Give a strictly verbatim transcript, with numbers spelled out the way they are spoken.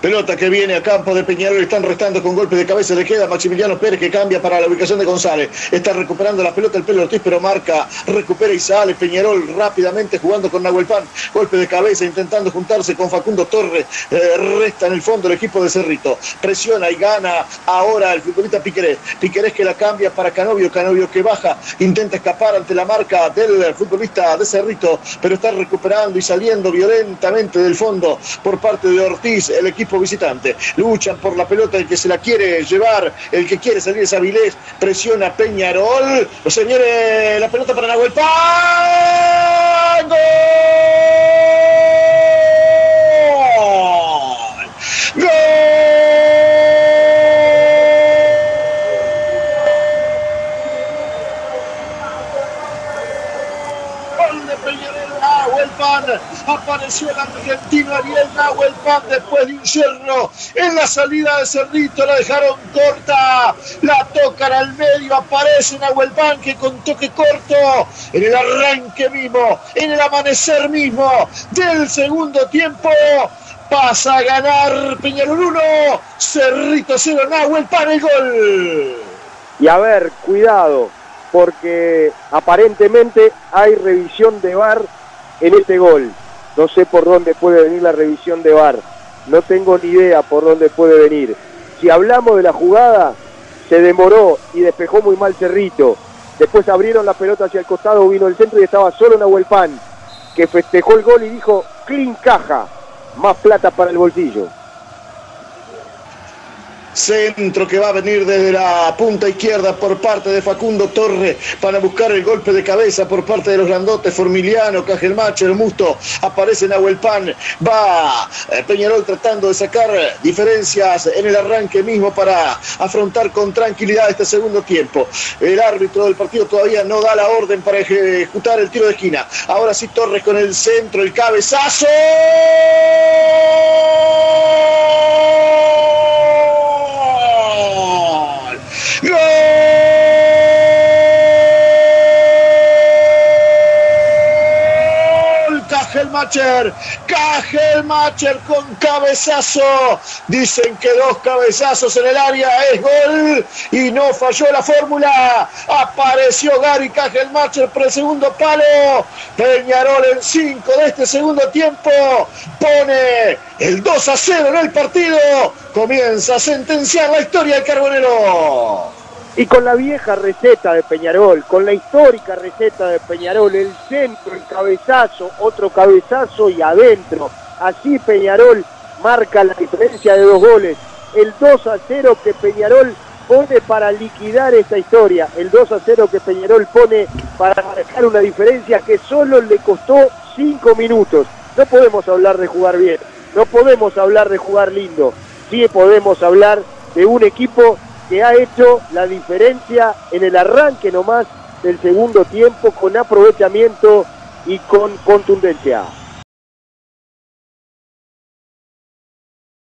Pelota que viene a campo de Peñarol, están restando con golpe de cabeza, le queda Maximiliano Pérez que cambia para la ubicación de González. Está recuperando la pelota el Pelo Ortiz, pero marca, recupera y sale Peñarol rápidamente jugando con Nahuel Pan. Golpe de cabeza intentando juntarse con Facundo Torres. Eh, resta en el fondo el equipo de Cerrito. Presiona y gana ahora el futbolista Piquerés. Piquerés que la cambia para Canovio. Canovio que baja, intenta escapar ante la marca del futbolista de Cerrito, pero está recuperando y saliendo violentamente del fondo por parte de Ortiz, el equipo visitante. Luchan por la pelota, el que se la quiere llevar, el que quiere salir es Avilés, presiona Peñarol, se viene la pelota para Nahuel Pan. ¡Gol! ¡Gol! Nahuel Pan, apareció el argentino Ariel Nahuel Pan después de un yerro en la salida de Cerrito, la dejaron corta, la tocan al medio, aparece Nahuel Pan que con toque corto, en el arranque mismo, en el amanecer mismo del segundo tiempo, pasa a ganar Peñarol uno, Cerrito cero, Nahuel Pan el gol. Y a ver, cuidado, porque aparentemente hay revisión de V A R en este gol. No sé por dónde puede venir la revisión de V A R. No tengo ni idea por dónde puede venir. Si hablamos de la jugada, se demoró y despejó muy mal Cerrito. Después abrieron la pelota hacia el costado, vino el centro y estaba solo Nahuel Pan, que festejó el gol y dijo, clean caja, más plata para el bolsillo. Centro que va a venir desde la punta izquierda por parte de Facundo Torres para buscar el golpe de cabeza por parte de los grandotes, Formiliano, Cajelmacher, el Musto, aparece Nahuel Pan, va Peñarol tratando de sacar diferencias en el arranque mismo para afrontar con tranquilidad este segundo tiempo. El árbitro del partido todavía no da la orden para ejecutar el tiro de esquina. Ahora sí Torres con el centro, el cabezazo. ¡Gol! Cajelmacher, Cajelmacher con cabezazo. Dicen que dos cabezazos en el área es gol y no falló la fórmula. Apareció Gary Cajelmacher por el segundo palo. Peñarol en cinco de este segundo tiempo pone el dos a cero en el partido. Comienza a sentenciar la historia del Carbonero. Y con la vieja receta de Peñarol, con la histórica receta de Peñarol, el centro, el cabezazo, otro cabezazo y adentro. Así Peñarol marca la diferencia de dos goles. El dos a cero que Peñarol pone para liquidar esta historia. El dos a cero que Peñarol pone para marcar una diferencia que solo le costó cinco minutos. No podemos hablar de jugar bien, no podemos hablar de jugar lindo. Sí podemos hablar de un equipo que ha hecho la diferencia en el arranque nomás del segundo tiempo con aprovechamiento y con contundencia.